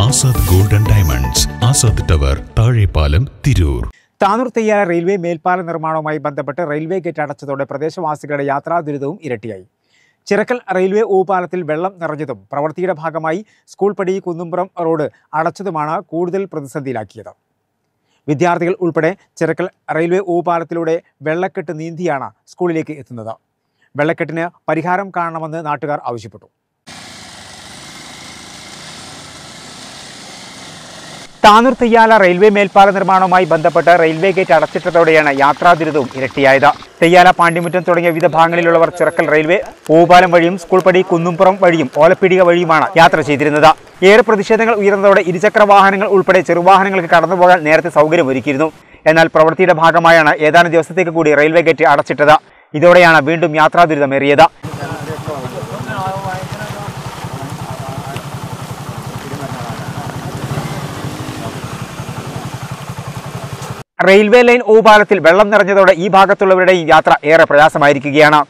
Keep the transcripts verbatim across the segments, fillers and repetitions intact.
Azad golden diamonds, Azad tower, Thazhepalam, Tirur. Tanur Theyyala railway മേൽപ്പാല നിർമ്മാണവുമായി ബന്ധപ്പെട്ട് റെയിൽവേ ഗേറ്റ് അടച്ചതോടെ പ്രദേശവാസികളുടെ യാത്രാ ദുരിതവും ഇരട്ടിയായി. ചിറക്കൽ റെയിൽവേ ഊപാലത്തിൽ വെള്ളം നിറഞ്ഞതും പ്രവൃത്തിയുടെ ഭാഗമായി സ്കൂൾ പടി കുന്നുംപുറം റോഡ് അടച്ചതുമാണ് കൂടുതൽ പ്രതിസന്ധിയിലാക്കിയത്. വിദ്യാർത്ഥികൾ ഉൾപ്പെടെ ചിറക്കൽ റെയിൽവേ ഊപാലത്തിലൂടെ വെള്ളക്കെട്ട് നീന്തിയാണ് സ്കൂളിലേക്ക് എത്തുന്നത്. വെള്ളക്കെട്ടിന് പരിഹാരം കാണണമെന്ന് നാട്ടുകാർ ആവശ്യപ്പെട്ടു. താനൂർ തെയ്യാല റെയിൽവേ മേൽപ്പാല നിർമ്മാണവുമായി ബന്ധപ്പെട്ട് റെയിൽവേ ഗേറ്റ് അടച്ചിട്ടതോടെയാണ് യാത്രാ ദുരിതവും ഇരട്ടിയായത്. തെയ്യാല, പാണ്ടിമുറ്റം തുടങ്ങിയ വിവിധ ഭാഗങ്ങളിലുള്ളവർ ചിറക്കൽ റെയിൽവേ ഊപാലം വഴിയും സ്കൂൾ പടി കുന്നുംപുറം വഴിയും ഓലപ്പീടിക വഴിയുമാണ് യാത്ര ചെയ്തിരുന്നത്. ഏറെ പ്രതിഷേധങ്ങൾ ഉയർന്നതോടെ ഇരുചക്ര വാഹനങ്ങൾ ഉൾപ്പെടെ ചെറുവാഹനങ്ങൾക്ക് കടന്നുപോകാൻ നേരത്തെ സൗകര്യമൊരുക്കിയിരുന്നു. എന്നാൽ പ്രവൃത്തിയുടെ ഭാഗമായാണ് ഏതാനും ദിവസത്തേക്ക് കൂടി റെയിൽവേ ഗേറ്റ് അടച്ചിട്ടത്. ഇതോടെയാണ് വീണ്ടും യാത്രാ ദുരിതമേറിയത്. റെയിൽവേ ലൈൻ ഊപാലത്തിൽ വെള്ളം നിറഞ്ഞതോടെ ഈ ഭാഗത്തുള്ളവരുടെയും യാത്ര ഏറെ പ്രയാസമായിരിക്കുകയാണ്.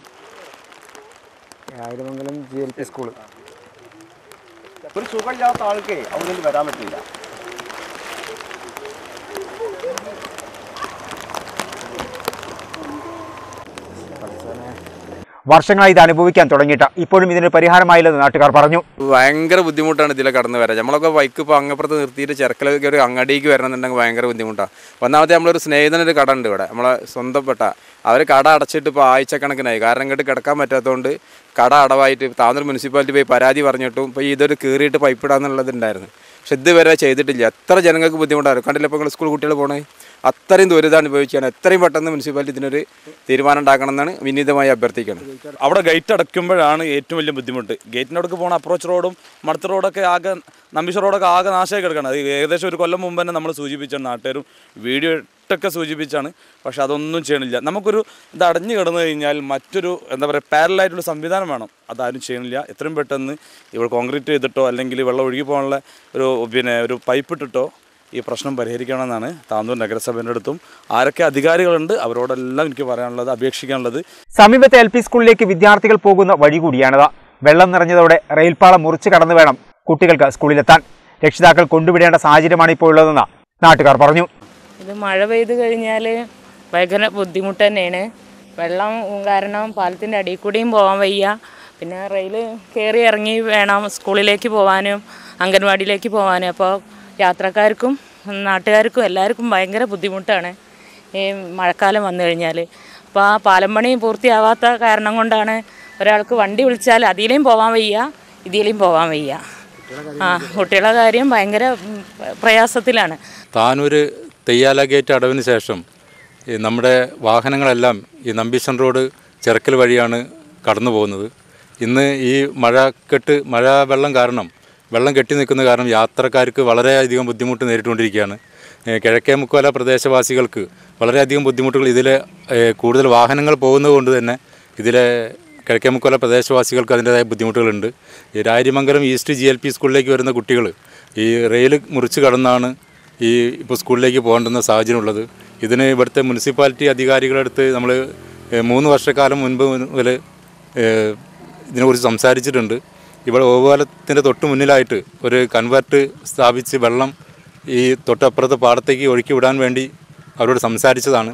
സ്കൂൾ ഒരു സുഖമില്ലാത്ത ആൾക്ക് അവിടെ വരാൻ പറ്റില്ല. വർഷങ്ങളായി ഇത് അനുഭവിക്കാൻ തുടങ്ങിയിട്ട് ഇപ്പോഴും ഇതിന് പരിഹാരമായില്ലെന്ന് നാട്ടുകാർ പറഞ്ഞു. ഭയങ്കര ബുദ്ധിമുട്ടാണ് ഇതിലെ കടന്നു വരാൻ. നമ്മളൊക്കെ ബൈക്ക് ഇപ്പോൾ അങ്ങപ്പുറത്ത് നിർത്തിയിട്ട് ചിറക്കലൊക്കെ ഒരു അങ്ങടിക്ക് വരണമെന്നുണ്ടെങ്കിൽ ഭയങ്കര ബുദ്ധിമുട്ടാണ്. ഒന്നാമത്തെ നമ്മളൊരു സ്നേഹിതനൊരു കട ഉണ്ട് ഇവിടെ, നമ്മളെ സ്വന്തപ്പെട്ട അവർ കട അടച്ചിട്ട് ഇപ്പോൾ ആഴ്ചക്കണക്കിനായി. കാരണം ഇങ്ങോട്ട് കിടക്കാൻ പറ്റാത്തതുകൊണ്ട് കട അടവായിട്ട് താനൂർ മുനിസിപ്പാലിറ്റി പോയി പരാതി പറഞ്ഞിട്ടും ഇപ്പോൾ ഇതൊരു കീറിയിട്ട് പൈപ്പ് ഇടാന്നുള്ളതുണ്ടായിരുന്നു. പക്ഷെ ഇതുവരെ ചെയ്തിട്ടില്ല. എത്ര ജനങ്ങൾക്ക് ബുദ്ധിമുട്ടാണ്. കണ്ടില്ല ഇപ്പോൾ നിങ്ങൾ സ്കൂൾ കുട്ടികൾ പോകണേ, അത്രയും ദുരിതം അനുഭവിക്കുകയാണ്. എത്രയും പെട്ടെന്ന് മുനിസിപ്പാലിറ്റി ഇതിനൊരു തീരുമാനം ഉണ്ടാക്കണം എന്നാണ് വിനീതമായി അഭ്യർത്ഥിക്കുന്നത്. അവിടെ ഗേറ്റ് അടയ്ക്കുമ്പോഴാണ് ഏറ്റവും വലിയ ബുദ്ധിമുട്ട്. ഗേറ്റിൻ്റെ അടുക്ക് പോകുന്ന അപ്രോച്ച് റോഡും മടത്ത് റോഡൊക്കെ ആകെ നമ്പീശ്വർ റോഡൊക്കെ ആകെ നാശമായി കിടക്കണം. അത് ഏകദേശം ഒരു കൊല്ലം മുമ്പ് തന്നെ നമ്മൾ സൂചിപ്പിച്ചാണ്, നാട്ടുകാരും വീഡിയോ ഇട്ടൊക്കെ സൂചിപ്പിച്ചാണ്. പക്ഷെ അതൊന്നും ചെയ്യണില്ല. നമുക്കൊരു ഇത് അടഞ്ഞു കിടന്നു കഴിഞ്ഞാൽ മറ്റൊരു എന്താ പറയുക പാരലായിട്ടുള്ള സംവിധാനം വേണം. അതാരും ചെയ്യണില്ല. എത്രയും പെട്ടെന്ന് ഇവിടെ കോൺക്രീറ്റ് ചെയ്തിട്ടോ അല്ലെങ്കിൽ വെള്ളം ഒഴുകി പോകാനുള്ള ഒരു പിന്നെ ഒരു പൈപ്പ് ഇട്ടിട്ടോ ഈ പ്രശ്നം പരിഹരിക്കണമെന്നാണ് താനൂർ നഗരസഭയുടെ അടുത്തും ആരൊക്കെ അധികാരികളുണ്ട് അവരോടെല്ലാം എനിക്ക് പറയാനുള്ളത്, അപേക്ഷിക്കാനുള്ളത്. സമീപത്തെ എൽ പി സ്കൂളിലേക്ക് വിദ്യാർത്ഥികൾ പോകുന്ന വഴി കൂടിയാണിത്. വെള്ളം നിറഞ്ഞതോടെ റെയിൽപാളം മുറിച്ച് കടന്നു വേണം കുട്ടികൾക്ക് സ്കൂളിലെത്താൻ. രക്ഷിതാക്കൾ കൊണ്ടുവിടേണ്ട സാഹചര്യമാണ് ഇപ്പോൾ ഉള്ളതെന്ന് നാട്ടുകാർ പറഞ്ഞു. ഇത് മഴ പെയ്ത് കഴിഞ്ഞാൽ ഭയങ്കര ബുദ്ധിമുട്ട് തന്നെയാണ്. വെള്ളം കാരണം പാലത്തിൻ്റെ അടിയിൽ കൂടിയും പോകാൻ വയ്യ. പിന്നെ റെയിൽ കയറി ഇറങ്ങി വേണം സ്കൂളിലേക്ക് പോകാനും അംഗൻവാടിയിലേക്ക് പോകാനും. അപ്പോൾ യാത്രക്കാർക്കും നാട്ടുകാർക്കും എല്ലാവർക്കും ഭയങ്കര ബുദ്ധിമുട്ടാണ് ഈ മഴക്കാലം വന്നു കഴിഞ്ഞാൽ. അപ്പോൾ ആ പാലം പണി പൂർത്തിയാവാത്ത കാരണം കൊണ്ടാണ് ഒരാൾക്ക് വണ്ടി വിളിച്ചാൽ അതിലേയും പോകാൻ വയ്യ, ഇതിലേയും പോകാൻ വയ്യ. ആ കുട്ടികളുടെ കാര്യം ഭയങ്കര പ്രയാസത്തിലാണ്. താനൂർ തെയ്യാല ഗേറ്റ് അടവിന് ശേഷം നമ്മുടെ വാഹനങ്ങളെല്ലാം ഈ നമ്പീശൻ റോഡ് ചിറക്കൽ വഴിയാണ് കടന്നു പോകുന്നത്. ഇന്ന് ഈ മഴക്കെട്ട് മഴ വെള്ളം കാരണം വെള്ളം കെട്ടി നിൽക്കുന്ന കാരണം യാത്രക്കാർക്ക് വളരെയധികം ബുദ്ധിമുട്ട് നേരിട്ടുകൊണ്ടിരിക്കുകയാണ്. കിഴക്കേ മുക്കോല പ്രദേശവാസികൾക്ക് വളരെയധികം ബുദ്ധിമുട്ടുകൾ ഇതിലെ കൂടുതൽ വാഹനങ്ങൾ പോകുന്നത് കൊണ്ട് തന്നെ ഇതിലെ കിഴക്കേ മുക്കോല പ്രദേശവാസികൾക്ക് അതിൻ്റേതായ ബുദ്ധിമുട്ടുകളുണ്ട്. ഈ Rarimangalam east G L P സ്കൂളിലേക്ക് വരുന്ന കുട്ടികൾ ഈ റെയിൽ മുറിച്ച് കടന്നാണ് ഈ ഇപ്പോൾ സ്കൂളിലേക്ക് പോകേണ്ടുന്ന സാഹചര്യമുള്ളത്. ഇതിന് ഇവിടുത്തെ മുനിസിപ്പാലിറ്റി അധികാരികളുടെ അടുത്ത് നമ്മൾ മൂന്ന് വർഷക്കാലം മുൻപ് മുതൽ ഇതിനെക്കുറിച്ച് സംസാരിച്ചിട്ടുണ്ട്. ഇവിടെ ഓവുപാലത്തിൻ്റെ തൊട്ട് മുന്നിലായിട്ട് ഒരു കൺവെർട്ട് സ്ഥാപിച്ച് വെള്ളം ഈ തൊട്ടപ്പുറത്തെ പാടത്തേക്ക് ഒഴുക്കി വിടാൻ വേണ്ടി അവരോട് സംസാരിച്ചതാണ്.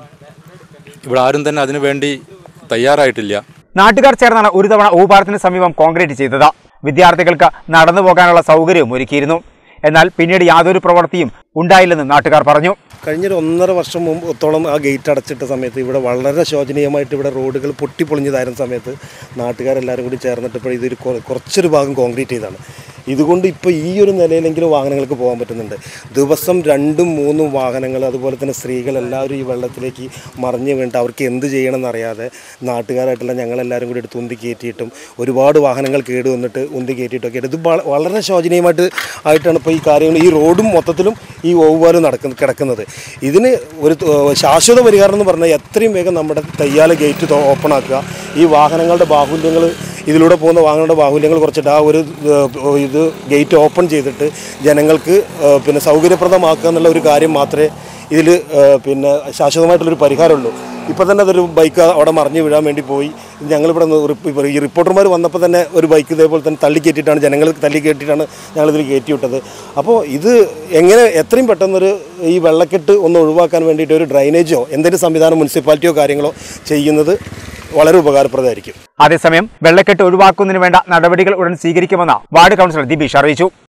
ഇവിടെ ആരും തന്നെ അതിനു വേണ്ടി തയ്യാറായിട്ടില്ല. നാട്ടുകാർ ചേർന്നാണ് ഒരു തവണ ഊപാലത്തിന് സമീപം കോൺക്രീറ്റ് ചെയ്തത്. വിദ്യാർത്ഥികൾക്ക് നടന്നു പോകാനുള്ള സൗകര്യവും ഒരുക്കിയിരുന്നു. എന്നാൽ പിന്നീട് യാതൊരു പ്രവൃത്തിയും ഉണ്ടായില്ലെന്നും നാട്ടുകാർ പറഞ്ഞു. കഴിഞ്ഞൊരു ഒന്നര വർഷം മുമ്പത്തോളം ആ ഗേറ്റ് അടച്ചിട്ട സമയത്ത് ഇവിടെ വളരെ ശോചനീയമായിട്ട് ഇവിടെ റോഡുകൾ പൊട്ടിപ്പൊളിഞ്ഞതായിരുന്ന സമയത്ത് നാട്ടുകാരെല്ലാവരും കൂടി ചേർന്നിട്ട് ഇപ്പോൾ ഇതൊരു കുറച്ചൊരു ഭാഗം കോൺക്രീറ്റ് ചെയ്താണ്. ഇതുകൊണ്ട് ഇപ്പോൾ ഈ ഒരു നിലയിലെങ്കിലും വാഹനങ്ങൾക്ക് പോകാൻ പറ്റുന്നുണ്ട്. ദിവസം രണ്ടും മൂന്നും വാഹനങ്ങൾ അതുപോലെ തന്നെ സ്ത്രീകൾ എല്ലാവരും ഈ വെള്ളത്തിലേക്ക് മറിഞ്ഞ് വീണിട്ട് അവർക്ക് എന്ത് ചെയ്യണമെന്നറിയാതെ നാട്ടുകാരായിട്ടുള്ള ഞങ്ങളെല്ലാവരും കൂടി എടുത്ത് ഉന്തി കയറ്റിയിട്ടും ഒരുപാട് വാഹനങ്ങൾ കേട് വന്നിട്ട് ഉന്തി കയറ്റിയിട്ടൊക്കെ ഇത് വളരെ ശോചനീയമായിട്ട് ആയിട്ടാണ് ഇപ്പോൾ ഈ കാര്യങ്ങൾ ഈ റോഡും മൊത്തത്തിലും ഈ ഓവുപാലും നടക്കുന്ന കിടക്കുന്നത്. ഇതിന് ഒരു ശാശ്വത പരിഹാരം എന്ന് പറഞ്ഞാൽ എത്രയും വേഗം നമ്മുടെ തെയ്യാല ഗേറ്റ് ഓപ്പൺ ആക്കുക. ഈ വാഹനങ്ങളുടെ ബാഹുല്യങ്ങൾ ഇതിലൂടെ പോകുന്ന വാഹനങ്ങളുടെ ബാഹുല്യങ്ങൾ കുറച്ചിട്ട് ആ ഒരു ഇത് ഗേറ്റ് ഓപ്പൺ ചെയ്തിട്ട് ജനങ്ങൾക്ക് പിന്നെ സൗകര്യപ്രദമാക്കുക എന്നുള്ള ഒരു കാര്യം മാത്രമേ ഇതിൽ പിന്നെ ശാശ്വതമായിട്ടുള്ളൊരു പരിഹാരമുള്ളൂ. ഇപ്പോൾ തന്നെ അതൊരു ബൈക്ക് അവിടെ മറിഞ്ഞ് വീഴാൻ വേണ്ടി പോയി. ഞങ്ങളിവിടെ നിന്ന് ഈ റിപ്പോർട്ടർമാർ വന്നപ്പോൾ തന്നെ ഒരു ബൈക്ക് ഇതേപോലെ തന്നെ തള്ളി കയറ്റിയിട്ടാണ് ജനങ്ങൾ തള്ളി കയറ്റിയിട്ടാണ് ഞങ്ങളിതിൽ കയറ്റി വിട്ടത്. അപ്പോൾ ഇത് എങ്ങനെ എത്രയും പെട്ടെന്നൊരു ഈ വെള്ളക്കെട്ട് ഒന്ന് ഒഴിവാക്കാൻ വേണ്ടിയിട്ട് ഒരു ഡ്രൈനേജോ എന്തെങ്കിലും സംവിധാനം മുനിസിപ്പാലിറ്റിയോ കാര്യങ്ങളോ ചെയ്യുന്നത് വളരെ ഉപകാരപ്രദമായിരിക്കും. അതേസമയം വെള്ളക്കെട്ട് ഒഴിവാക്കുന്നതിന് വേണ്ട നടപടികൾ ഉടൻ സ്വീകരിക്കുമെന്ന് വാർഡ് കൗൺസിലർ ദിബീഷ് അറിയിച്ചു.